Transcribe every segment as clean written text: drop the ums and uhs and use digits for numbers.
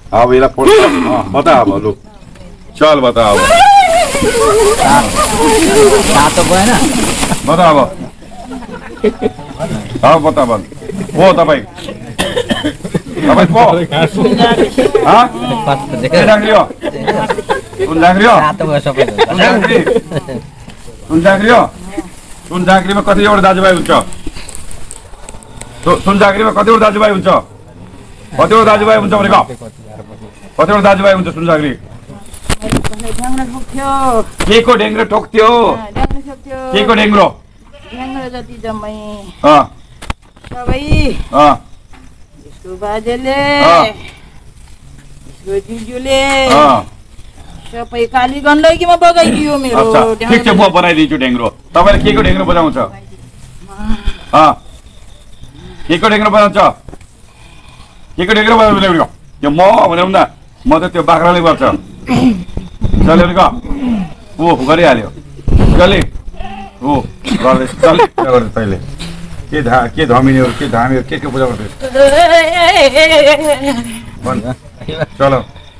अब यसलाई फोड बता अब लु चल बता अब तातो भएन बता अब बता बल हो तपाईँ को सुन झाँक्रीमा कतिवटा दाजुभाइ हुन्छ सुन झाँक्रीमा कतिवटा दाजुभाइ हुन्छ कतिवटा दाजुभाइ हुन्छ भनेको कतिवटा दाजुभाइ हुन्छ सुन झाँक्री के को ढेङ्ग्रो ठोक्थ्यो के को ढेङ्ग्रो जति जम्मै सबै यसको बाजेले यसको दिजूले सबै काली गण्डकीमा बगाइदियो मेरो ठिक छ म बनाइदिन्छु ढेङ्ग्रो तपाईँले के को ढेङ्ग्रो बजाउँछ के को ढेङ्ग्रो बजाउँछ के को ढेङ्ग्रो बजाउँछ त्यो म भनेर न म त त्यो बाख्राले गर्छ चल्यो भने ऊ गरिहाल्यो चले हो गर्दैछ चले गर्दै तैँले के धमिनीहरू के धामीहरू के पूजा गर्दैछ चल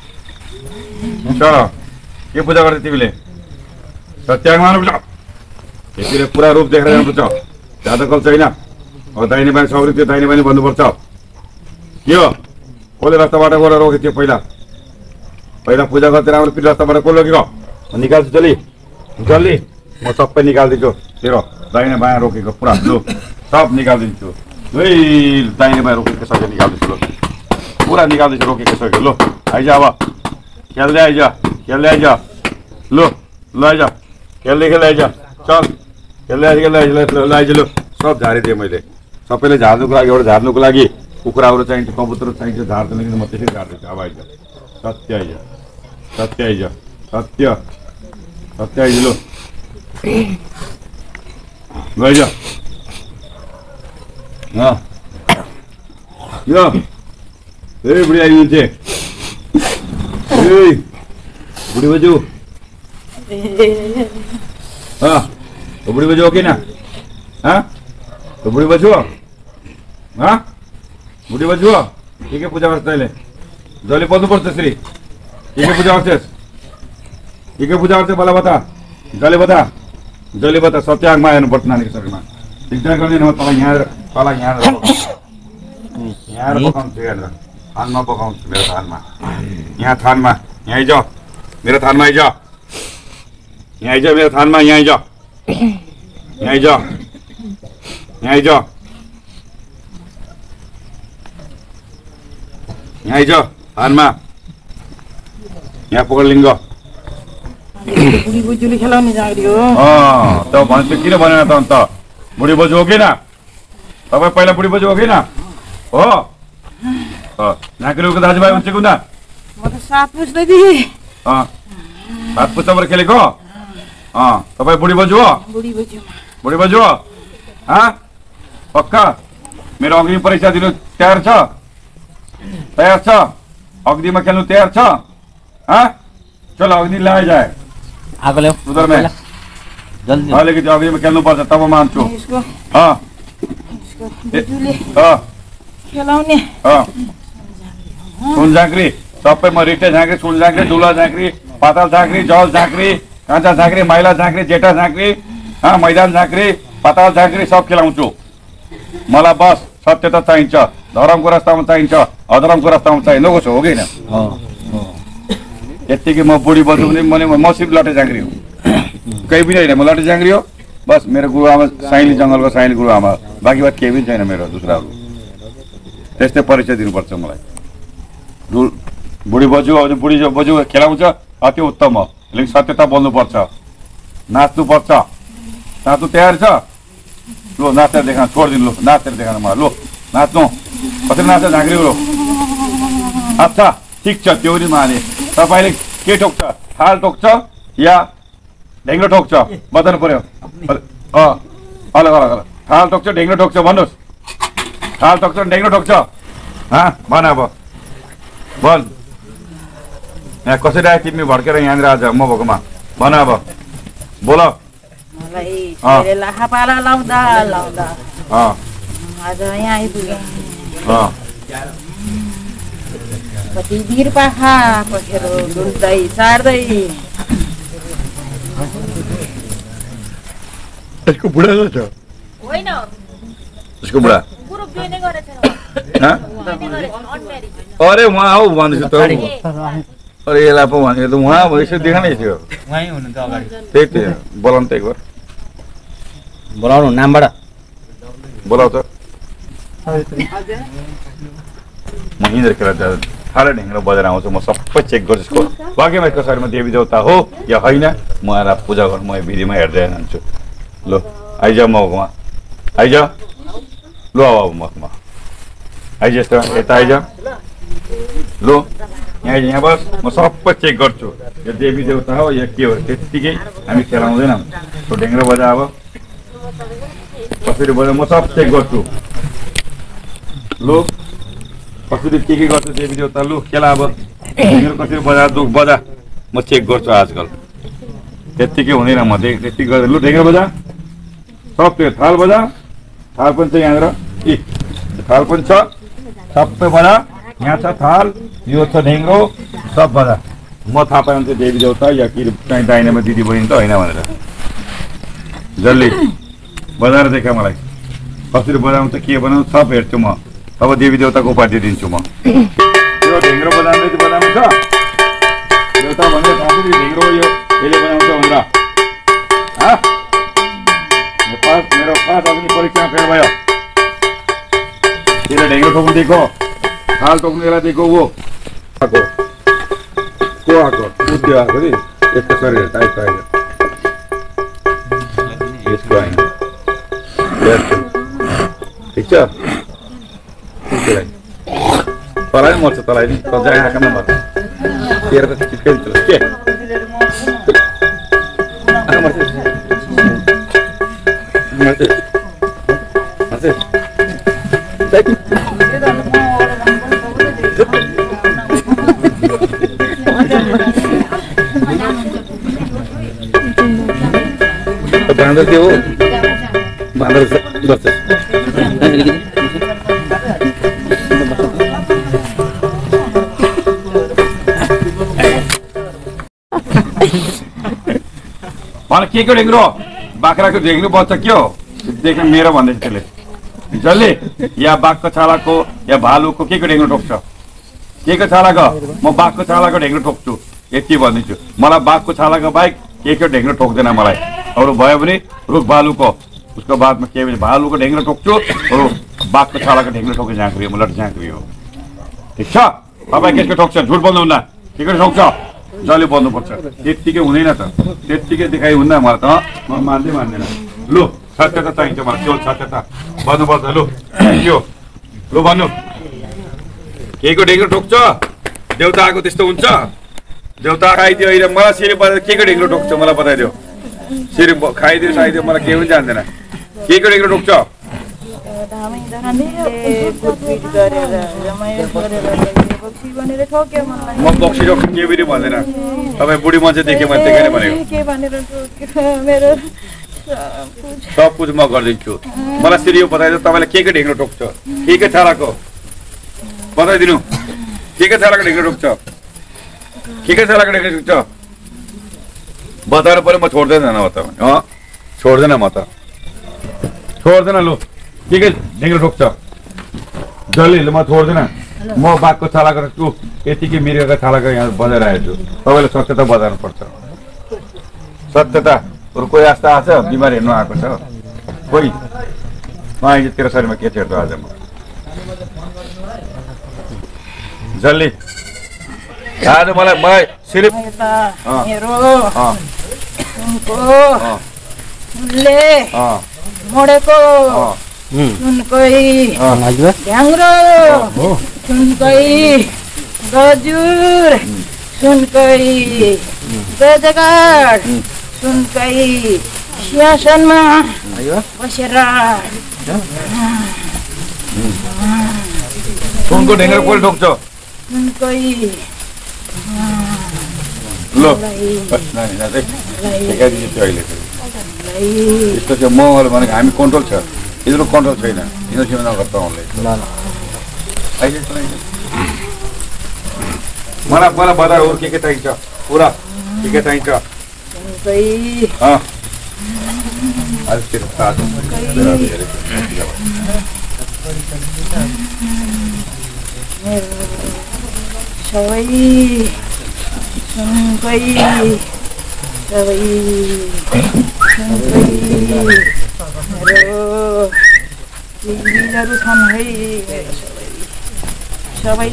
चल के पूजा गर्दै तिमीले सत्याग मार्नुपर्छ यतिले पुरा रूप देखेर जानुपर्छ ज्यादा कल छैन अब दाहिने बाहिने सौरी त्यो दाहिने बाहिने भन्नुपर्छ के हो कसले रास्ताबाट गएर रोक्यो त्यो पहिला पूजा गर्दै राम्रो पिर रास्ताबाट को लगेको निकाल्छु जल्दी जल्दी म सबै निकालिदिन्छु तेरो दाहिने बायाँ रोकेको पुरा लु सब निकालिदिन्छु दाहिने बायाँ रोकेको सबै निकाल्दैछु लु पुरा निकाल्दैछु रोकेको सबै लु आइज अब खेल्दै आइज खेल्दै आइज लु ल आइज खेल्दै खेल्दै आइज चल खेल्दै आइज आइज लु सब झारिदिएँ मैले सबैले झार्नुको लागि एउटा झार्नुको लागि कुखुराहरू चाहिन्छ कबुतर चाहिन्छ झार्दैन कि म त्यसरी झार्दैछु अब आइज सत्य आइज सत्य आइज सत्य सत्य आइज लु गइज यो बुढी आइदिन्छ बुढी बजू बुढी बजू हो कि ना बुढी बजू बुढी बजू के पूजा गर्छ तैँले जहिले बज्नुपर्छ त्यसरी के पूजा गर्छस् के पूजा गर्छ बला बता जहिले बता सत्यागमा हेर्नुपर्छ नानीको शरीरमा दिगदार गर्दैन म तँलाई यहाँ पकाउँछु हेरेर थानमा पकाउँछु मेरो थानमा यहाँ थानमा यहाँ आइज मेरो थानमा आइज यहाँ आइज मेरो थानमा यहाँ आइज यहाँ आइज यहाँ आइज यहाँ आइज थानमा यहाँ पकड लिङ्ग बुढी बोजूले खेलाउने झाँक्री हो त भन्छ किन भनेन त अन्त बुढी बोजू हो कि न तपाईँ पहिला बुढी बोजू हो कि न हो झाँक्रीको दाजुभाइ हुन्छ कि हुँदा म त 7 पुस्तादेखि 7 पुस्ताबाट खेलेको तपाईँ बुढी बोजू हो बुढी बोजू हो पक्का मेरो अग्नि परीक्षा दिनु तयार छ अग्निमा खेल्नु तयार छ चलो अग्नि ल्याए जाए आगो ल्याऊ उधर में जल्दी अलिकति अग्निमा खेल्नु पर्छ तब मान्छु खेलाउने सुन झाँक्री सबै म रिटे झाँक्री सुन झाँक्री दुला झाँक्री पातल झाँक्री जल झाँक्री काँचा झाँक्री माइला झाँक्री जेठा झाँक्री मैदान झाँक्री पातल झाँक्री सब खेलाउँछु मलाई बस सत्यता चाहिन्छ धर्मको रास्तामा चाहिन्छ अधर्मको रास्तामा चाहिन्छ कसो हो कि होइन यतिकै म बुढी बजू भने म सिर्फ लटे झाँक्री हो केही पनि होइन म लटे झाँक्री हो बस मेरो गुरुआमा साइली जङ्गलको साइली गुरुआमा बाँकी बात केही पनि छैन मेरो दुसराहरू त्यस्तै परिचय दिनुपर्छ मलाई बुढी बजू खेलाउँछ अति उत्तम हो लेकिन सत्यता बोल्नुपर्छ नाच्नुपर्छ नाच्नु तयार छ लु नाचेर देखाउन छोडिदिनु लु नाचेर देखाउन मलाई लु नाच्नु कसरी नाच्छ झाँक्री लु अच्छा ठिक छ त्यो पनि माने तपाईँले के ठोक्छ थाल ठोक्छ या ढेङ्ग्रो ठोक्छ बताउनु पर्यो अलग अलग थाल ठोक्छ ढेङ्ग्रो ठोक्छ भन्नुहोस् थाल ठोक्छ ढेङ्ग्रो ठोक्छ भन अब भन यहाँ कसरी आयो तिमी भड्केर यहाँनिर आज म भएकोमा भन अब बोल मलाई लाखापाला लाउँदा आज यहाँ आइपुगेँ कति वीर पाखा पखेरो डुल्दै सार्दै यसको बुढा छ होइन यसको बुढा पुरो बिहे गरेछ अरे उहाँ हो भन्दैछु त अरे यसलाई पो भनेको त उहाँ यसो देखा नै थियो वहीँ हुनुहुन्छ अगाडि त्यही थियो बोलाउनु त एकबार बोलाउनु नामबाट बोलाउ त म हिँडेर खेला साह्रै ढेङ्ग्रो बजेर आउँछु म सबै चेक गर्छु वाक्यमा यसको शरीरमा देवी देवता हो या होइन म आएर पूजा गर्नु म विधिमा हेर्दै जान्छु ल आइज ममा आइज ल अब ममा आइज यस्तो यता आइज लो यहाँ बस म सबै चेक गर्छु यो देवी देवता हो या के हो त्यत्तिकै हामी खेलाउँदैनौँ त्यो ढेङ्ग्रो बजा अब कसरी बजा म सब चेक गर्छु लो कसरी के गर्छ देवी देवता लु खेला अब ढेङ्ग्रो कसरी बजा दुख बजा म चेक गर्छु आजकल त्यत्तिकै हुँदैन म त्यति गर्दा लु ढेङ्ग्रो बजा सब त्यो थाल बजा थाल पनि छ यहाँनिर ए थाल पनि छ सबै बजा यहाँ छ थाल यो छ ढेङ्ग्रो सब बजा म थाहा पाएँ भने देवी देवता या कि कहीँ दाहिनेमा दिदी बहिनी त होइन भनेर जसले बजाएर देखा मलाई कसरी बजाउनु त के बनाउनु सब हेर्छु म अब देवी देवताको उपाधि दिन्छु म यो ढेङ्ग्रो बजाउनु छ देवता भनेर कसरी ढेङ्ग्रो यो यसले बनाउँछ भनेर मेरो पास अग्नि परीक्षामा फेल भयो त्यसले ढेङ्ग्रो ठोक्नु दिएको थाल टोक्नु यसलाई दिएको वो आएको को आएको त्यो आएको नि यसको शरीर टाइप आएको यसको आएन ठिक छ तँलाई पनि मर्छ तँलाई नि त जहाँ आँखामा मर्छ तेरो त ठिकै नि के बाँदर के हो बाँदर गर्छ मलाई के ढेङ्ग्रो बाख्राको ढेङ्ग्रो बच्चा के हो देख्न मेरो भन्दैछ त्यसले जसले या बाघको छालाको या भालुको के ढेङ्ग्रो ठोक्छ के छालाको म बाघको छालाको ढेङ्ग्रो ठोक्छु यति भनिदिन्छु मलाई बाघको छालाको बाहेक के ढेङ्ग्रो ठोक्दैन मलाई अरू भयो भने रुख भालुको उसको बादमा के भने भालुको ढेङ्ग्रो ठोक्छु अरू बाघको छालाको ढेङ्ग्रो ठोक्ने झाँक्री हो म लट झाँक्री हो ठिक छ तपाईँ केको ठोक्छ झुट बोल्नुहुन्न के ठोक्छ जसले बोल्नुपर्छ त्यत्तिकै हुँदैन त त्यत्तिकै देखाइ हुन्न मलाई त म मान्दैन लु सत्यता चाहिन्छ मलाई त्यो सत्यता भन्नुपर्छ लु के हो लु भन्नु के ढेङ्ग्रो ठोक्छ देउता आएको त्यस्तो हुन्छ देउता खाइदियो अहिले मलाई सिरी बजाएर के ढेङ्ग्रो ठोक्छ मलाई बताइदियो सिरी खाइदियो खाइदियो मलाई केही पनि जान्दैन के ढेङ्ग्रो ठोक्छ म बक्सी ठोक्छु के पनि भन्दैन तपाईँ बुढी मान्छे देखेँ मैले देखेन भनेको सब कुछ म गरिदिन्छु मलाई सिरी बताइदियो तपाईँले के ढेङ्ग्रो ठोक्छ के छालाको बताइदिनु के छालाको ढेङ्ग्रो ठोक्छ के छालाको ढेङ्ग्रो ठोक्छ बताएर पऱ्यो म छोड्दैन न त छोड्दैन म त छोड्दैन लु के ढेङ्ग्रो ठोक्छ जसले म छोड्दैन म बाघको छालाको ठोक्छु यतिकै मिरेको छालाको यहाँ बजाएर आएछु तपाईँले सत्यता बजाउनुपर्छ सत्यता अरू कोही आस्था आएको छ बिमार हेर्नु आएको छ कोही अहिले तेरो शरीरमा के थियो आज म जसले आज मलाई सिर्फ मोडेको सुनकै ढ्याङ्ग्रो सुनकै गजुर सुनकै गजगाड सुनकै सिंहासनमा बसेर सुनको ढेङ्ग्रो कोले ठोक्छ सुनकै ल अहिले यस्तो चाहिँ महल भनेको हामी कन्ट्रोल छ यिनीहरू कन्ट्रोल छैन यिनीहरूसँग नगर्छ मलाई मलाई बता अरू के चाहिन्छ पुरा के चाहिन्छ सबै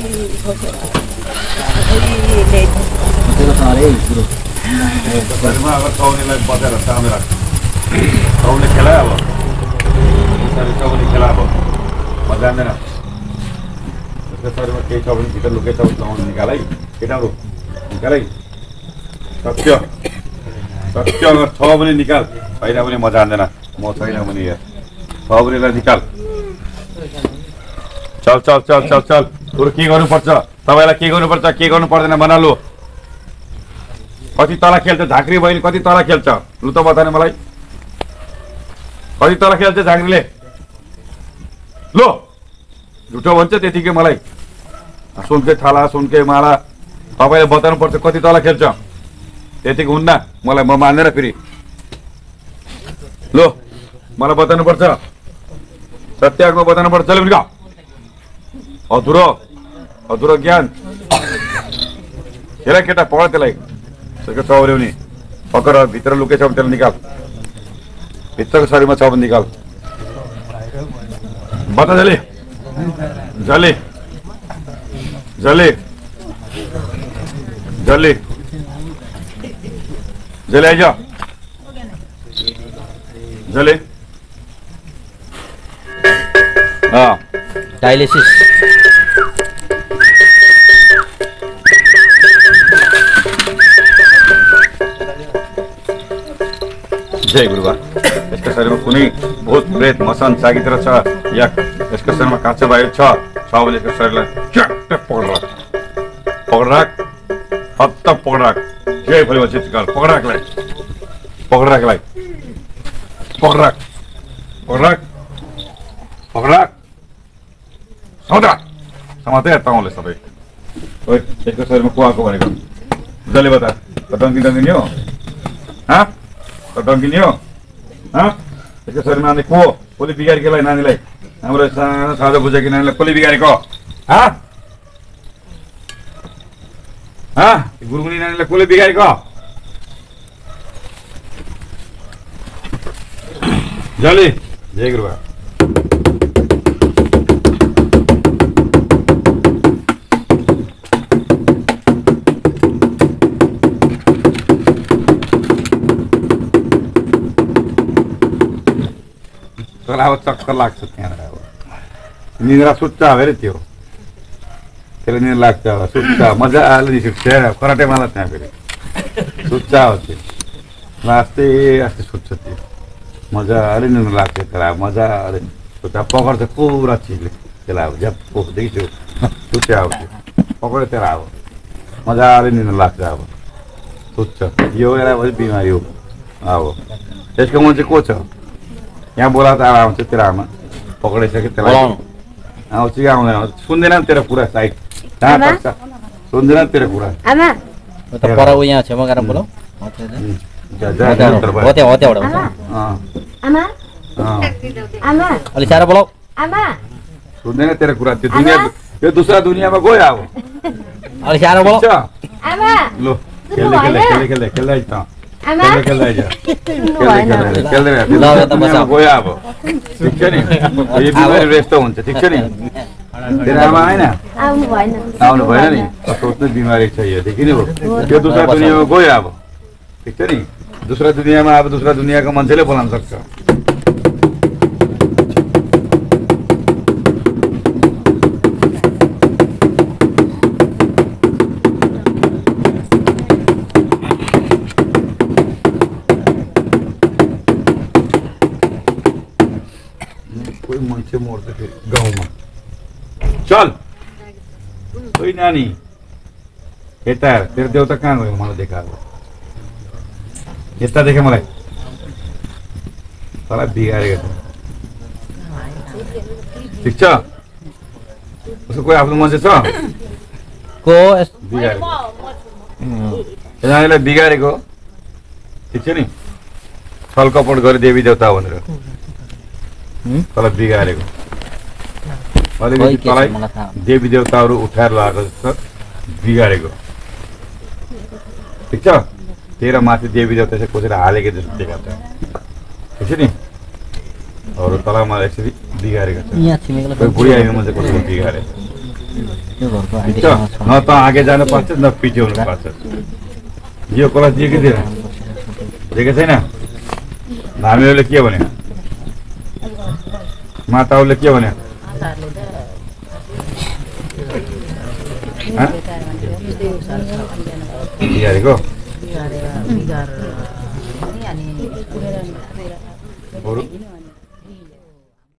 अब चौनीलाई बजाएर सामने राख्छ चौनी खेलायो अब चौनी खेला अब म जान्दैन शरीरमा केही छ भने भित्र लुकेछ भने चौनी निकाल है केटाहरू निकाल है सत्य सत्य अगर छ भने निकाल छैन भने म जान्दैन म छैन भने छ भनेलाई निकाल चल चल चल चल चल बरु के गर्नुपर्छ तपाईँलाई के गर्नुपर्छ के गर्नु पर्दैन भन लु कति तल खेल्छ झाँक्री बहिनी कति तल खेल्छ लु त बताने मलाई कति तल खेल्छ झाँक्रीले लो झुटो भन्छ त्यतिकै मलाई सुनकै थाला सुनकै माला तपाईँले बताउनु पर्छ कति तल खेल्छ त्यतिकै हुन्न मलाई म मान्दैन फेरि लो मलाई बताउनु पर्छ सत्याग्रह बताउनु पर्छ चल बिगा अधुरो अधुरो ज्ञान हेर केटा पढ त्यसलाई त्यसको चौर्याउने पकर भित्र लुकेछ भने त्यसलाई निकाल भित्रको शरीरमा छ भने निकाल बता जले जले जले जले जले आइज जले डायलिसिस जय गुरुबा यसको शरीरमा कुनै भूत प्रेत मसन सागित्र छ या यसको शरीरमा काँचो वायु छ भने यसको शरीरलाई च्याट्ट पक्राक पक्राक हत्त पक्राक जय भोलिबा चितकार पक्राकलाई पक्राकलाई पक्राक पक्राक पक्राक सौदा समाते ताउले सबै ओइ यसको शरीरमा कुवाको भनेको जसले बता डङ्की डङ्की नि हो डङ्की नि हो यसको शरीरमा नानी को कसले बिगारेकोलाई नानीलाई हाम्रो सानो साझा बुझेको नानीलाई कसले बिगारेको गुरुमुनि नानीलाई कसले बिगारेको जले जय गुरुबा अब चक्कर लाग्छ त्यहाँबाट अब निद्रा सुत्छ अरे त्यो त्यसले निद्रा लाग्छ अब सुत्छ मजाले निस्क्छ कराटेमाला त्यहाँ फेरि सुत्छ हो त्यो आस्ते आस्ते सुत्छ त्यो मजाले निद्रा लाग्छ त्यसलाई अब मजाले सुत्छ पक्र्छ पुरा चिजले त्यसलाई अब झ्याप्पोदेखि त्यो सुत्छ अब त्यो पक्र्यो त्यसलाई अब मजाले निद्रा लाग्छ अब सुत्छ यो यसलाई बिमारी हो अब यसको मान्छे को छ यहाँ बोला त अब आउँछ तेरो आमा पक्रिसक्यो त्यसलाई आउँछ कि आउँदैन सुन्दैन नि तेरो कुरा साइड सुन्दैन तेरो कुरा यहाँ छेउमा गएर बोलाऊ अलि साह्रो बोलाऊ सुन्दैन तेरो कुरा त्यो दुनियाँ त्यो दुसरा दुनियाँमा गयो अब अलि साह्रो बोलाऊ लो खेल्दै खेल्दै खेल्दै खेल्दै खेल्दै त खेल्दै जा खेल्दै गयो अब ठिक छ नि यो बिमारी यस्तो हुन्छ ठिक छ नि तेरो आमा आएन आउनु भएन नि सोच्नु बिमारी छ योदेखि नै हो त्यो दुसरा दुनियाँमा गयो अब ठिक छ नि दुसरा दुनियाँमा अब दुसरा दुनियाँको मान्छेले बोलाउन सक्छ मान्छे मर्छ फेरि गाउँमा चल ओइ नानी यता तेरो देउता कहाँ गयो मलाई देखाएको यता देखे मलाई तँलाई बिगारेको छ ठिक छ उसको कोही आफ्नो मान्छे छ को बिगारेको यिनीहरूले बिगारेको ठिक छ नि छलकपट गरे देवी देवता भनेर तँलाई बिगारेको अलिकति तँलाई देवी देवताहरू उठाएर लगाएको जस्तो बिगारेको ठिक छ तेरो माथि देवी देवता चाहिँ कोसेर हालेको जस्तो देखा छ ठिक छ नि अरू तँलाई मलाई यसरी बिगारेको छ यहाँ छिमेकीलाई कोही बुढी आइमा चाहिँ कसरी बिगारेको त्यो घरको ठिक छ आन्टीसँग न त आगे जानु पर्छ न पछि हुनु पर्छ यो कसलाई दिएको थिएन दिएको छैन हामीहरूले के भन्यो माताहरूले के भन्यो बिगारेको बिगार